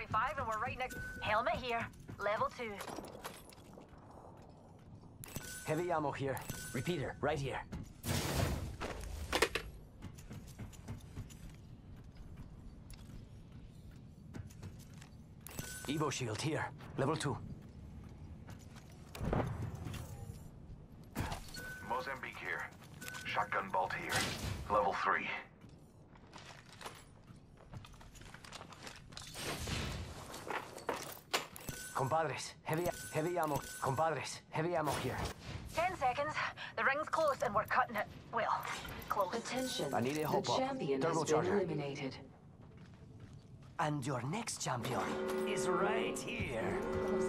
45 and we're right next. Helmet here. Level 2. Heavy ammo here. Repeater, right here. Evo shield here. Level 2. Mozambique here. Shotgun bolt here. Level 3. Compadres, heavy ammo. Compadres, heavy ammo here. 10 seconds. The ring's close and we're cutting it. Well, close. Attention. I need a hop the up. champion has been Turbocharger. eliminated. And your next champion is right here.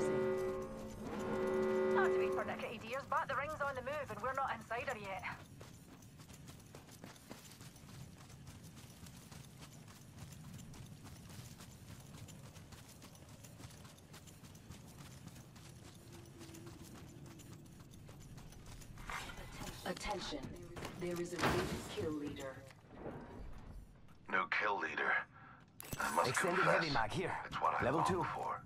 Not to wait for Nickety dears, but the ring's on the move and we're not inside her yet. Attention. There is a new kill leader. New kill leader. I must Extended confess, heavy mag here. it's what I Level longed 2. for.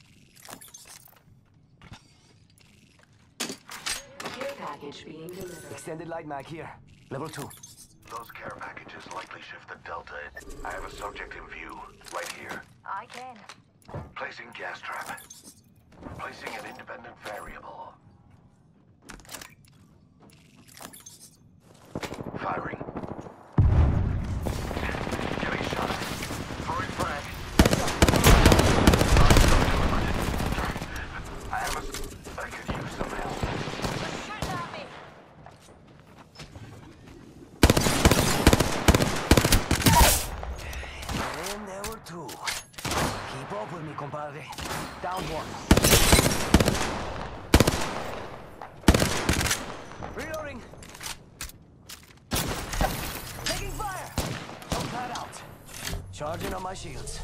Care package being delivered. Extended light mag here. Level 2. Those care packages likely shift the delta. I have a subject in view, right here. I can. Placing gas trap. Placing an independent variable. Firing. Getting shot. Throwing frag. I could use some help. They're shooting at me. And there were 2. Keep up with me, compadre. Down 1. Reloading. Taking fire. Jump pad out. Charging on my shields.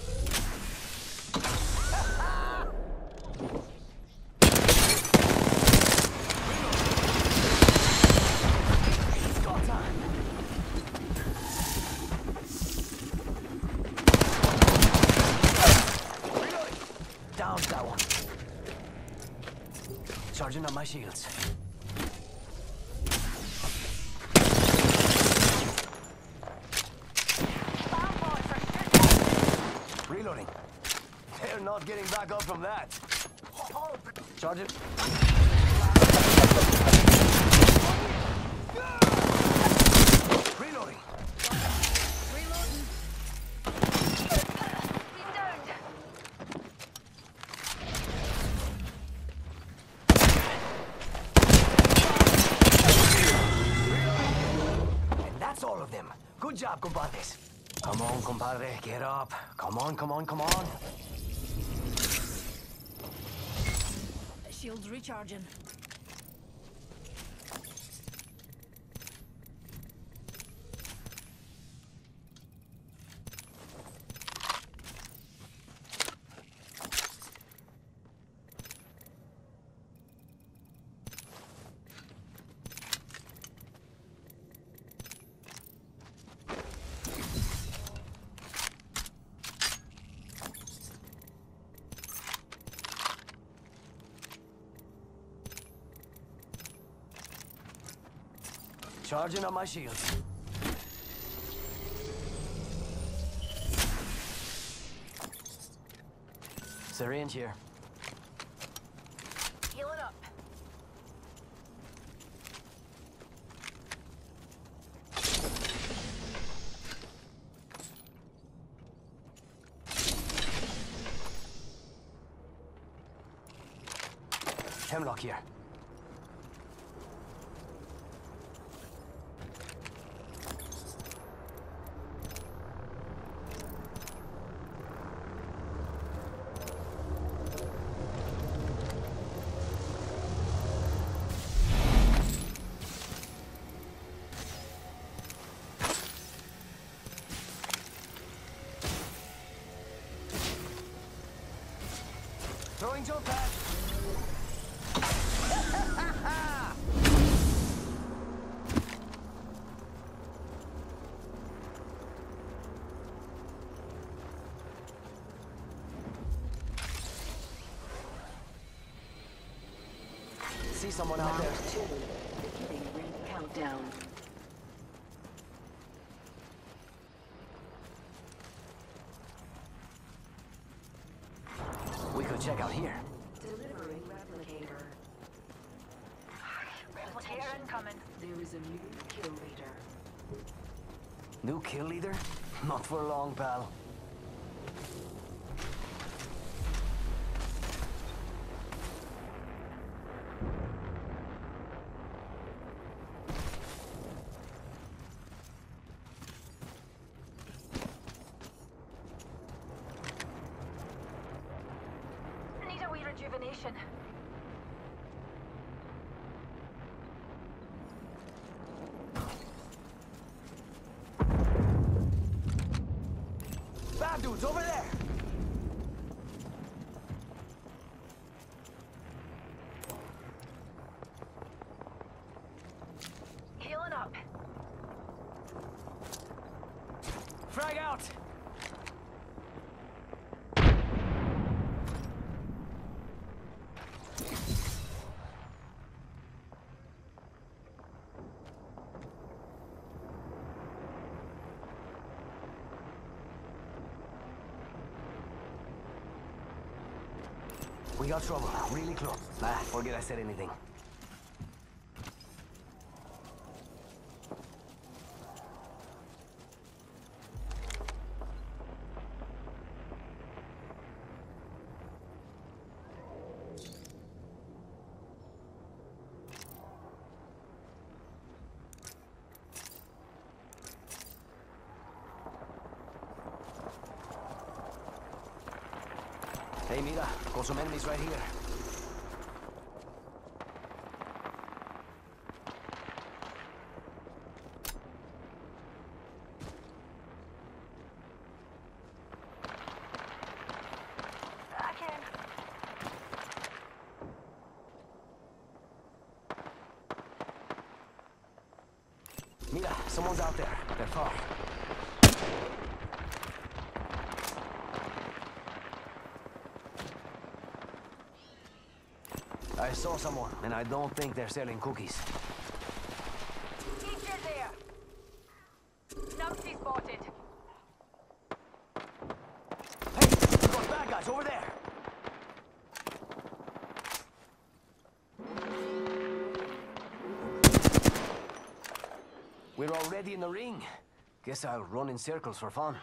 Score time. Reloading. Down that one. Charging on my shields. Reloading. They're not getting back up from that. Charge it. Reloading. Reloading. He's downed. And that's all of them. Good job, compadres. Come on, compadre, get up. Come on, come on, come on. Shields recharging. Charging on my shields. Syringe here. Healing up. Hemlock here. Throwing jump pad. see someone out Round there. 2. Beginning ring countdown. We could check out here. Delivering replicator. Replicator incoming. There is a new kill leader. New kill leader? Not for long, pal. Need a wee rejuvenation. Bad dudes over there! Healing up. Frag out! We got trouble, really close. Forget I said anything. Hey, mira, got some enemies right here. I can. Mira, someone's out there. They're far. I saw someone, and I don't think they're selling cookies. Teacher there. Numpty spotted. Hey, we got bad guys over there! We're already in the ring. Guess I'll run in circles for fun.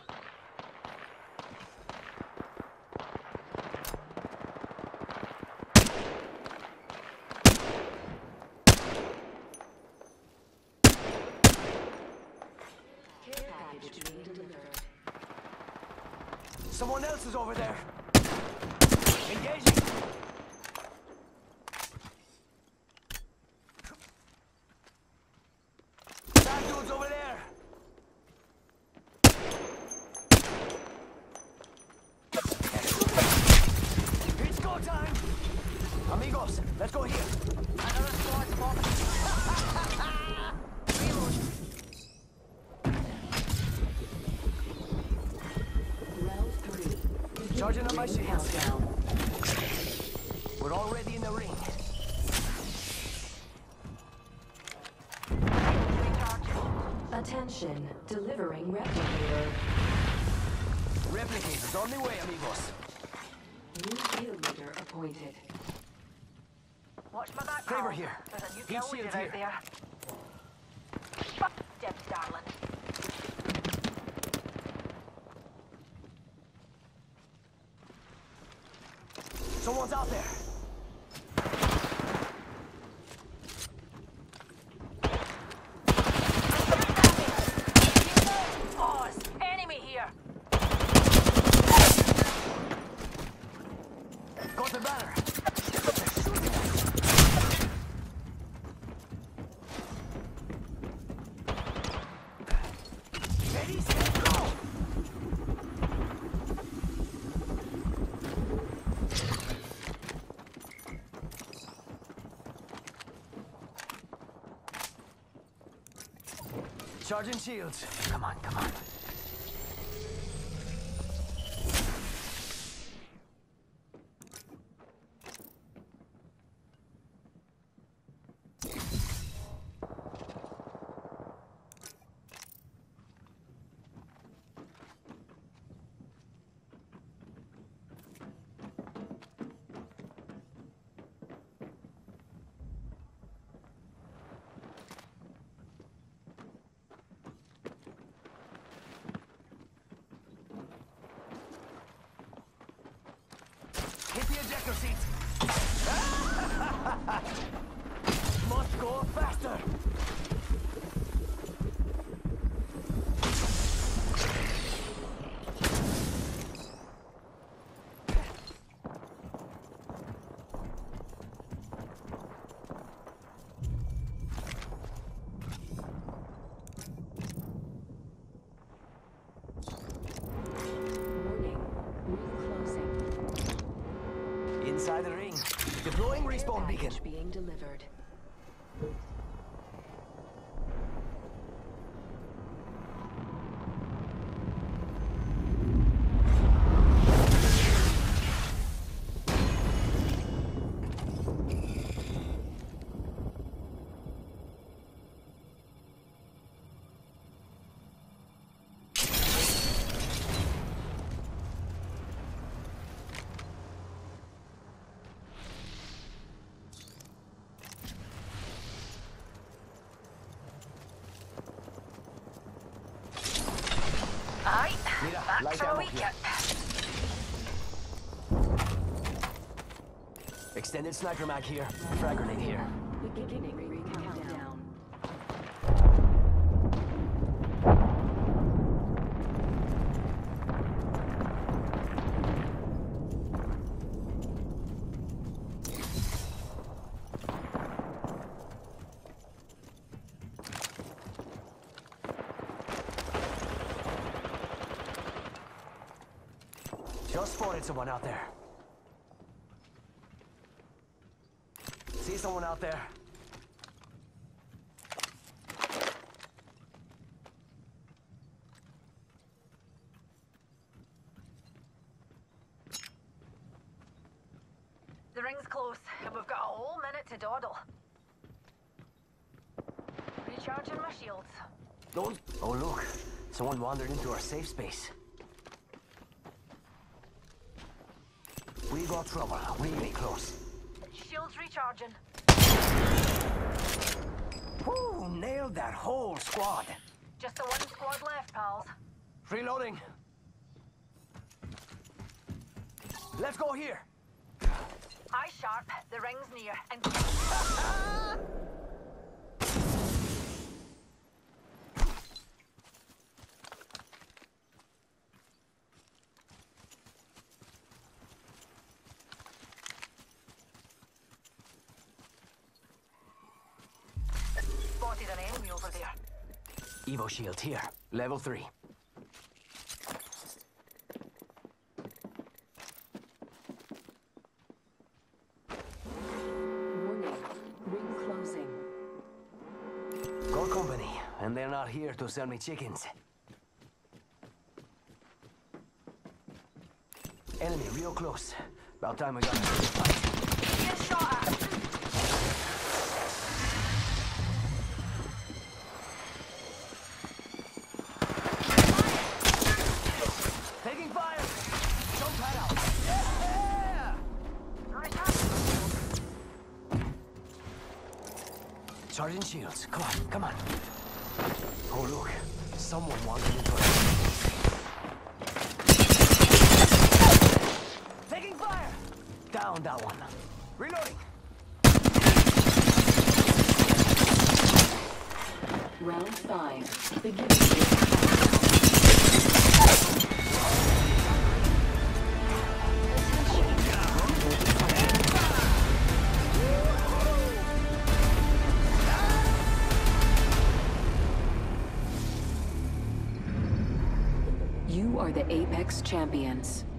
Care package being delivered. Someone else is over there. Engaging. That dude's over there. It's go time. Amigos, let's go here. Another squad spotted. Reload. Round 3. Beginning Charging up my ring shields. countdown. We're already in the ring. Attention, delivering replicator. Replicators on the way, amigos. New kill leader appointed. Watch my back, Favor pal. here. There's a new Heat kill leader shield out here. there. Fuck them, darling. Someone's out there. Pause. Enemy here. Got the banner. Ready, set, go! Charging shields. Come on, come on. ejector seats. Must go faster. Warning. Ring closing. Inside the ring. Deploying respawn beacon. Package being delivered. Aye, Mira, back light for a ammo week. here. Extended sniper mag here. Frag grenade here. Beginning ring countdown. Just spotted someone out there. See someone out there? The ring's close, and we've got a whole minute to dawdle. Recharging my shields. Don't. Oh, look. Someone wandered into our safe space. We got trouble. Really close. Shields recharging. Woo! Nailed that whole squad. Just the one squad left, pals. Reloading. Let's go here. Eye sharp, the ring's near, and spotted an enemy over there. Evo shield here. Level 3. Warning. Ring closing. Got company, and they're not here to sell me chickens. Enemy real close. About time we got Being shot at. taking fire. Jump right out. Yeah! Charging shields. Come on, come on. Oh look, someone wandered into us. Taking fire. Down that one. Reloading. Round 5. Beginning ring You are the Apex Champions.